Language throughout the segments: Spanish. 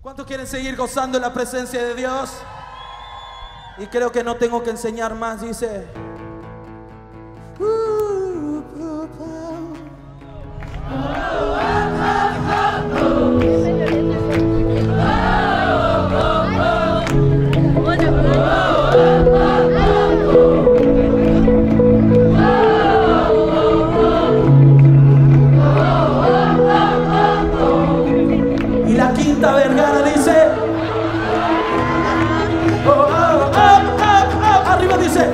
¿Cuántos quieren seguir gozando en la presencia de Dios? Y creo que no tengo que enseñar más, dice. Y la Quinta Vergara dice. Arriba dice.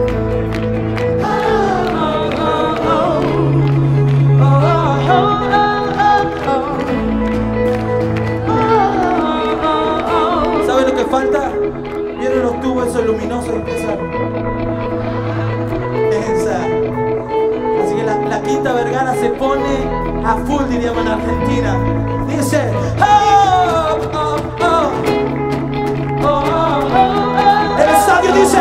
¿Sabe lo que falta? Vienen los tubos esos luminosos y empiezan. Así que la Quinta Vergara se pone a full, diríamos en Argentina. Dice. El estadio dice.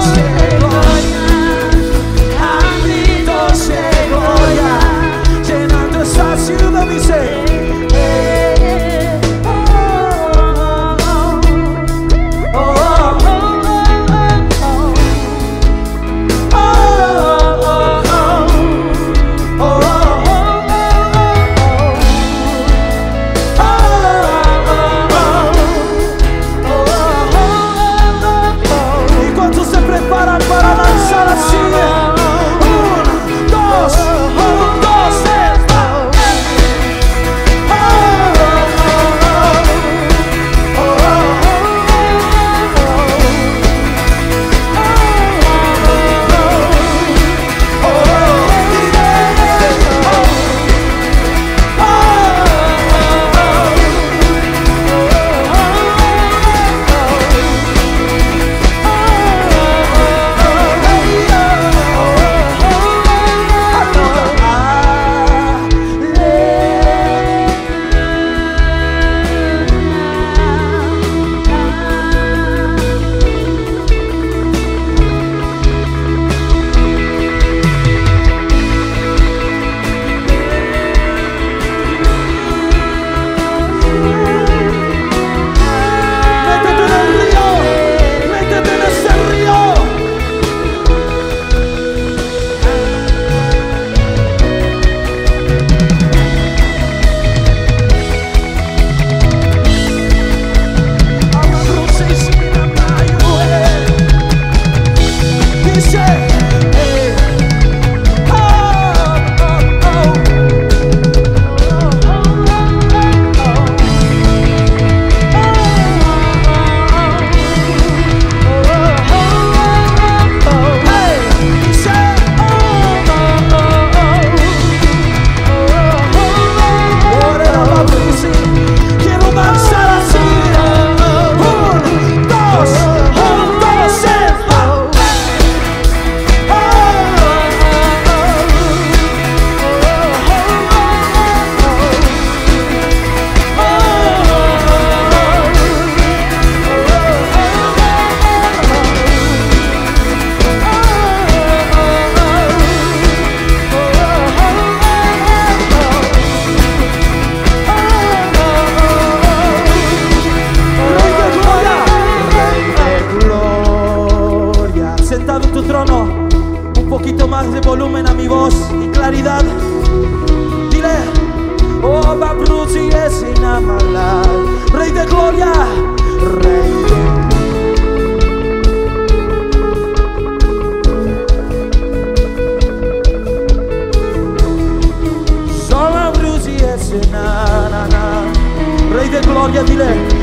gloria, dile,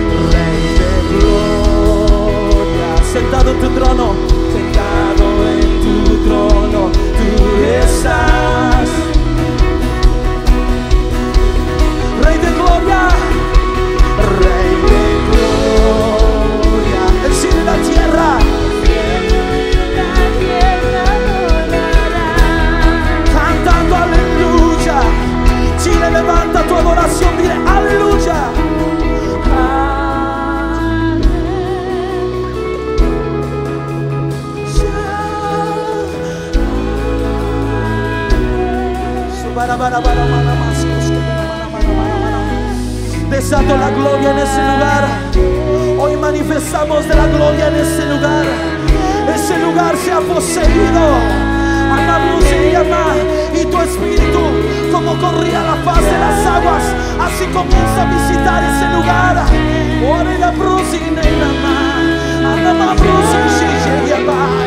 Rey de gloria, sentado en tu trono, sentado en tu trono, tú estás. Rey de gloria, Rey de gloria, el cielo y la tierra. Cantando aleluya, Chile, levanta tu adoración, dile aleluya. Desato la gloria en ese lugar. Hoy manifestamos de la gloria en ese lugar. Ese lugar se ha poseído. Y tu espíritu, como corría la faz de las aguas, así comienza a visitar ese lugar. Ore la brusina y la ma, anda la brusina y la ma.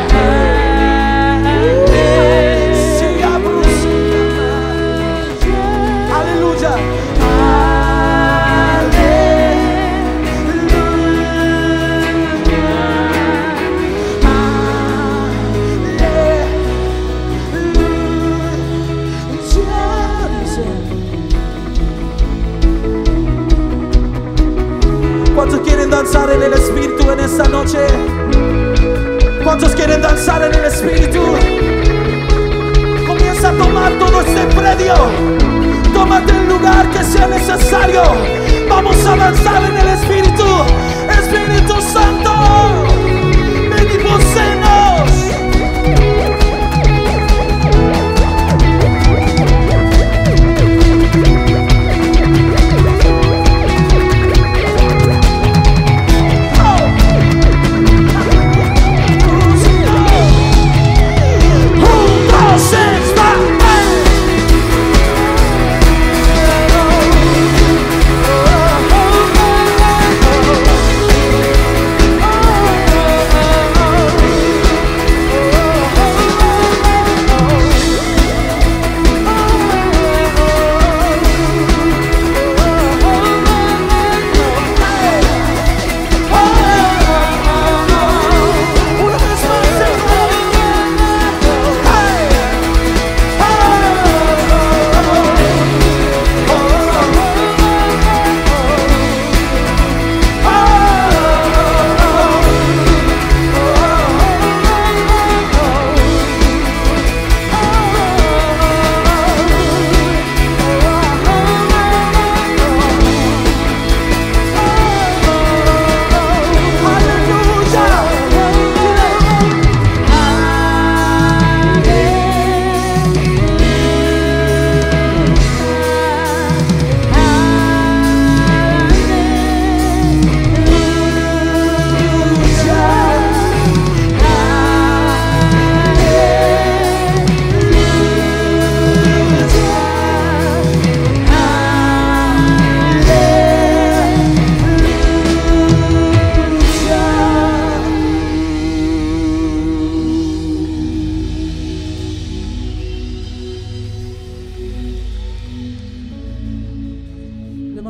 Aleluya. ¿Cuántos quieren danzar en el Espíritu en esta noche? ¿Cuántos quieren danzar en el Espíritu? Comienza a tomar todo este predio. Tómate el lugar que sea necesario. Vamos a danzar en el Espíritu. Espíritu Santo, ven y poséenos.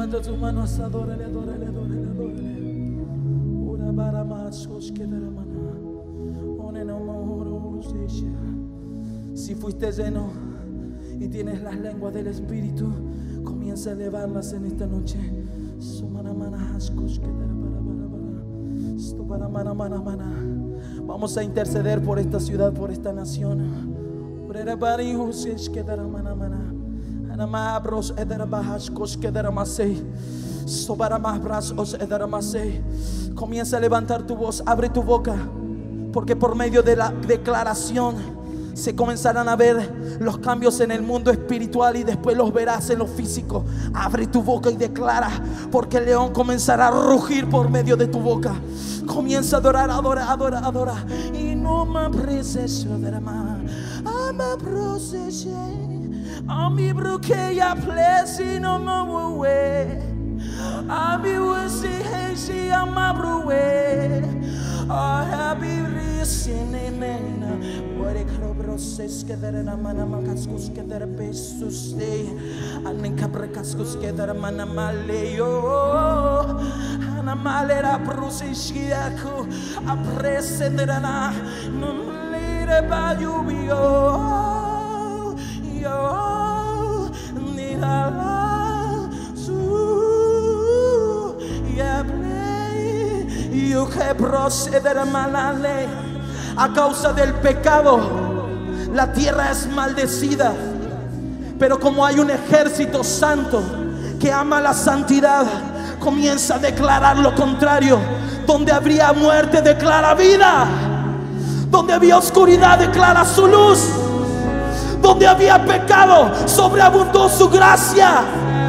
Levanta tus manos, adórale, adórale, adórale, adórale. Ora para más, que de la maná. One no more, si fuiste lleno y tienes las lenguas del Espíritu, comienza a elevarlas en esta noche. Vamos a interceder por esta ciudad, por esta nación. Comienza a levantar tu voz, abre tu boca, porque por medio de la declaración se comenzarán a ver los cambios en el mundo espiritual y después los verás en lo físico. Abre tu boca y declara, porque el león comenzará a rugir por medio de tu boca. Comienza a adorar, adora, adora, adora. Y no me proceso de la mano, ama procese, a mi bruqueya plesi no me hueve, a mi huesi heisi ama bruwe, a happy reason nena. Muere crobroses que der la mana macascus que der pesus de anen caprecascus que der mana maleo ana malera prusishiaku apresenderana no lire ba lluvio yo ni la su ya play yo que proceder malale. A causa del pecado, la tierra es maldecida. Pero como hay un ejército santo que ama la santidad, comienza a declarar lo contrario. Donde habría muerte, declara vida. Donde había oscuridad, declara su luz. Donde había pecado, sobreabundó su gracia.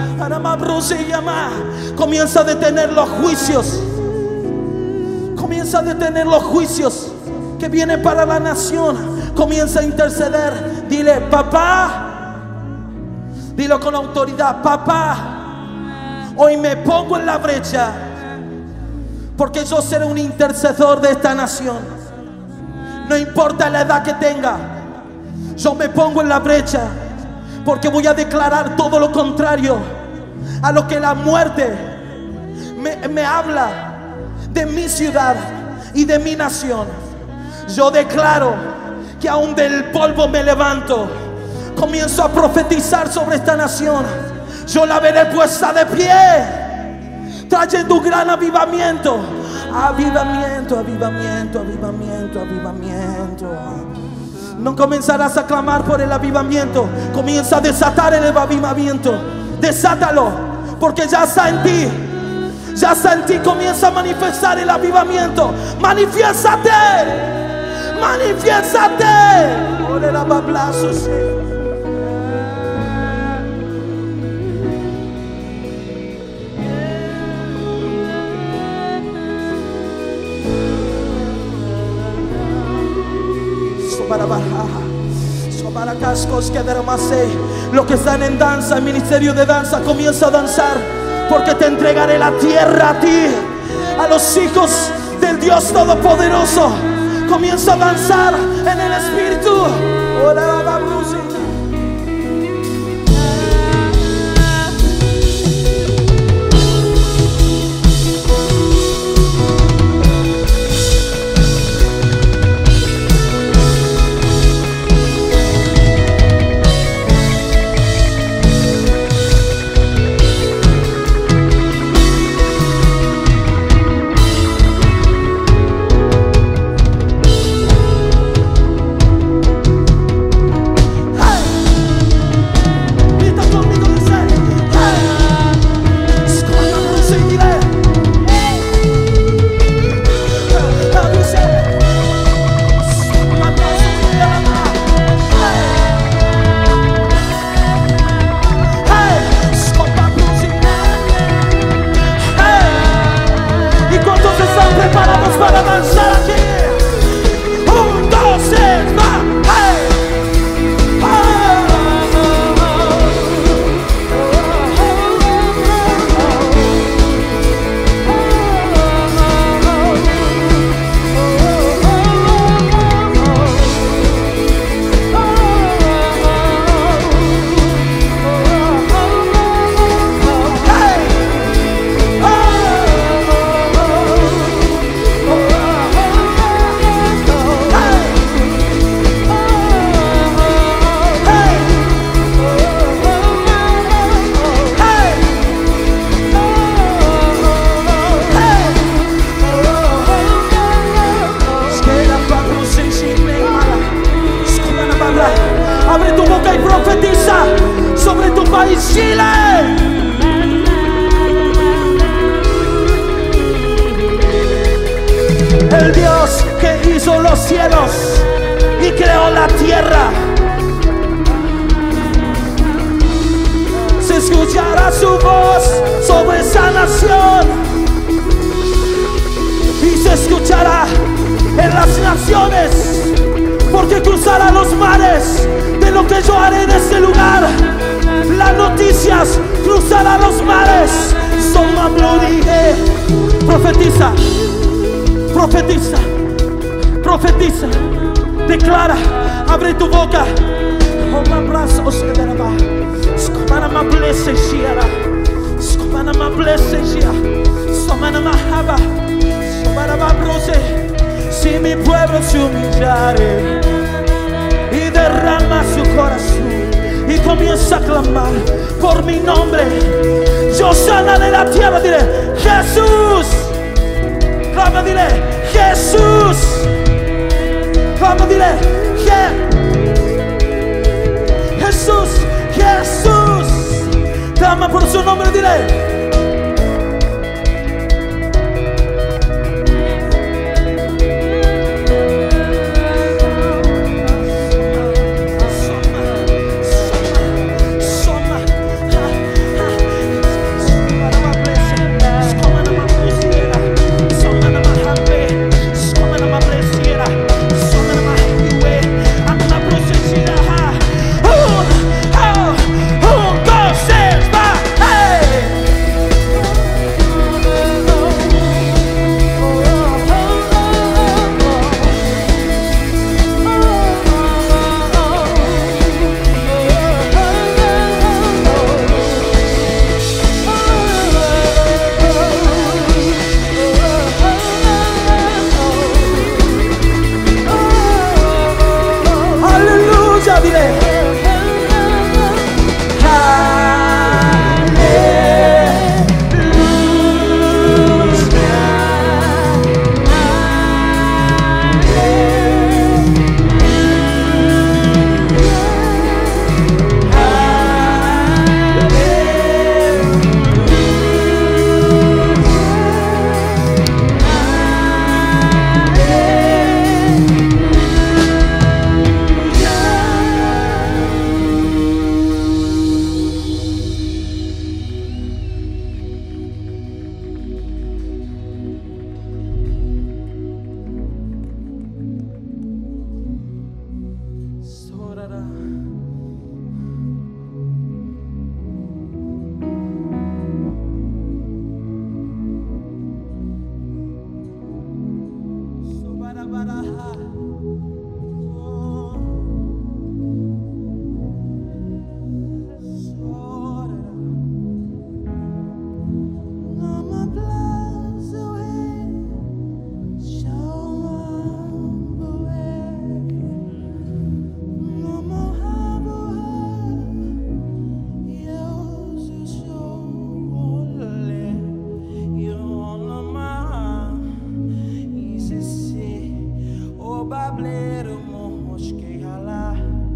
Comienza a detener los juicios. Comienza a detener los juicios que viene para la nación. Comienza a interceder. Dile, papá, dilo con autoridad, papá, hoy me pongo en la brecha, porque yo seré un intercesor de esta nación. No importa la edad que tenga, yo me pongo en la brecha, porque voy a declarar todo lo contrario a lo que la muerte me habla de mi ciudad y de mi nación. Yo declaro que aún del polvo me levanto. Comienzo a profetizar sobre esta nación. Yo la veré puesta de pie, trayendo un gran avivamiento. Avivamiento, avivamiento, avivamiento, avivamiento. No comenzarás a clamar por el avivamiento. Comienza a desatar el avivamiento. Desátalo, porque ya está en ti. Ya está en ti. Comienza a manifestar el avivamiento. Manifiéstate. Manifiéstate. Ore la bablasos. Para cascos que derramase. Los que están en danza, el ministerio de danza, comienza a danzar, porque te entregaré la tierra a ti, a los hijos del Dios Todopoderoso. Comienza a danzar en el Espíritu. escuchará en las naciones, porque cruzará los mares de lo que yo haré en este lugar. Las noticias cruzará los mares. Soma blorie. Profetiza, profetiza, profetiza, declara, abre tu boca. Oh, my brazos que te va. Scomana ma blesse shiara. Scomana ma blesse shia. Somana ma haba. Somana ma brose. Si mi pueblo se humillare y derrama su corazón y comienza a clamar por mi nombre, yo sanaré la tierra. Dile, Jesús. Clama, dile, Jesús. Clama, dile, Jesús, Jesús. Clama por su nombre, dile.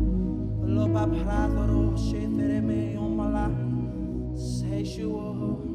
Lo babradoro shetereme yomala seishuo.